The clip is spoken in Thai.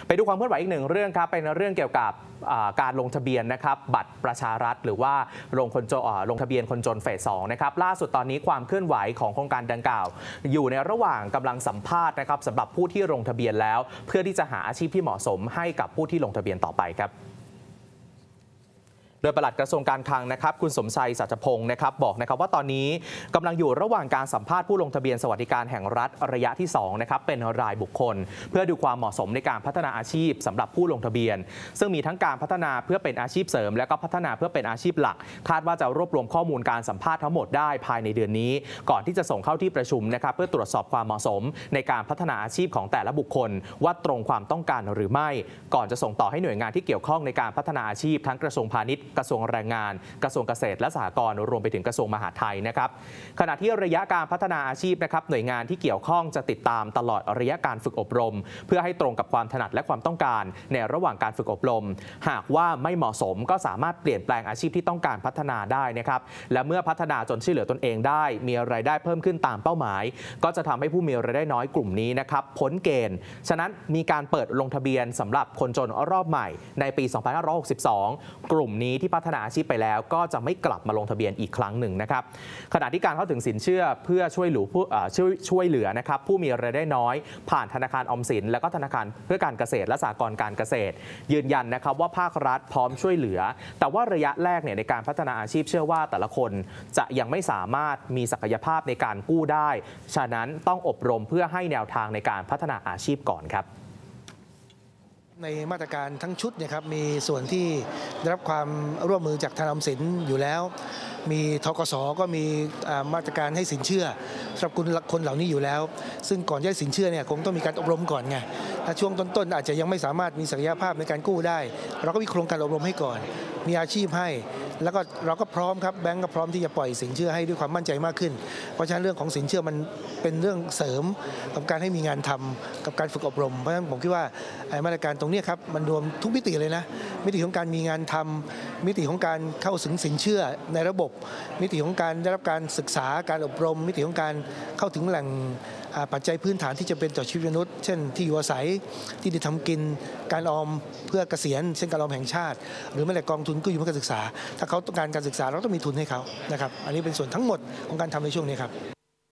ไปดูความเคลื่อนไหวอีกหนึ่งเรื่องครับเป็นเรื่องเกี่ยวกับการลงทะเบียนนะครับบัตรประชารัฐหรือว่าลงทะเบียนคนจนเฟส 2นะครับล่าสุดตอนนี้ความเคลื่อนไหวของโครงการดังกล่าวอยู่ในระหว่างกำลังสัมภาษณ์นะครับสำหรับผู้ที่ลงทะเบียนแล้วเพื่อที่จะหาอาชีพที่เหมาะสมให้กับผู้ที่ลงทะเบียนต่อไปครับโดยปลัดกระทรวงการคลังนะครับคุณสมชัยสัจพงศ์นะครับบอกนะครับว่าตอนนี้กำลังอยู่ระหว่างการสัมภาษณ์ผู้ลงทะเบียนสวัสดิการแห่งรัฐระยะที่2นะครับเป็นรายบุคคลเพื่อดูความเหมาะสมในการพัฒนาอาชีพสำหรับผู้ลงทะเบียนซึ่งมีทั้งการพัฒนาเพื่อเป็นอาชีพเสริมและก็พัฒนาเพื่อเป็นอาชีพหลักคาดว่าจะรวบรวมข้อมูลการสัมภาษณ์ทั้งหมดได้ภายในเดือนนี้ก่อนที่จะส่งเข้าที่ประชุมนะครับเพื่อตรวจสอบความเหมาะสมในการพัฒนาอาชีพของแต่ละบุคคลว่าตรงความต้องการหรือไม่ก่อนจะส่งต่อให้หน่วยงานที่เกี่ยวข้องในการพัฒนาอาชีพทั้งกระทรวงพาณิชย์กระทรวงแรงงานกระทรวงเกษตรและสหกรณ์รวมไปถึงกระทรวงมหาดไทยนะครับขณะที่ระยะการพัฒนาอาชีพนะครับหน่วยงานที่เกี่ยวข้องจะติดตามตลอดระยะการฝึกอบรมเพื่อให้ตรงกับความถนัดและความต้องการในระหว่างการฝึกอบรมหากว่าไม่เหมาะสมก็สามารถเปลี่ยนแปลงอาชีพที่ต้องการพัฒนาได้นะครับและเมื่อพัฒนาจนช่วยเหลือตนเองได้มีรายได้เพิ่มขึ้นตามเป้าหมายก็จะทำให้ผู้มีรายได้น้อยกลุ่มนี้นะครับพ้นเกณฑ์ฉะนั้นมีการเปิดลงทะเบียนสำหรับคนจนรอบใหม่ในปี 2562 กลุ่มนี้ที่พัฒนาอาชีพไปแล้วก็จะไม่กลับมาลงทะเบียนอีกครั้งหนึ่งนะครับขณะที่การเข้าถึงสินเชื่อเพื่อช่วยเหลือนะครับผู้มีรายได้น้อยผ่านธนาคารออมสินและก็ธนาคารเพื่อการเกษตรและสหกรณ์การเกษตรยืนยันนะครับว่าภาครัฐพร้อมช่วยเหลือแต่ว่าระยะแรกเนี่ยในการพัฒนาอาชีพเชื่อว่าแต่ละคนจะยังไม่สามารถมีศักยภาพในการกู้ได้ฉะนั้นต้องอบรมเพื่อให้แนวทางในการพัฒนาอาชีพก่อนครับในมาตรการทั้งชุดเนี่ยครับมีส่วนที่ได้รับความร่วมมือจากธนาคารออมสินอยู่แล้วมีธกส.ก็มีมาตรการให้สินเชื่อสำหรับคนเหล่านี้อยู่แล้วซึ่งก่อนจะได้สินเชื่อเนี่ยคงต้องมีการอบรมก่อนไงถ้าช่วงต้นๆอาจจะยังไม่สามารถมีศักยภาพในการกู้ได้เราก็มีโครงการอบรมให้ก่อนมีอาชีพให้แล้วก็เราก็พร้อมครับแบงก์ก็พร้อมที่จะปล่อยสินเชื่อให้ด้วยความมั่นใจมากขึ้นเพราะฉะนั้นเรื่องของสินเชื่อมันเป็นเรื่องเสริมกับการให้มีงานทำกับการฝึกอบรมเพราะฉะนั้นผมคิดว่ามาตรการตรงนี้ครับมันรวมทุกมิติเลยนะมิติของการมีงานทำมิติของการเข้าถึงสินเชื่อในระบบมิติของการได้รับการศึกษาการอบรมมิติของการเข้าถึงแหล่งปัจจัยพื้นฐานที่จะเป็นต่อชีวิตมนุษย์เช่นที่อยู่อาศัยที่ได้ทำกินการออมเพื่อเกษียณเช่นการออมแห่งชาติหรือแม้แต่กองทุนกู้ยืมเพื่อการศึกษาถ้าเขาต้องการการศึกษาเราต้องมีทุนให้เขานะครับอันนี้เป็นส่วนทั้งหมดของการทำในช่วงนี้ครับ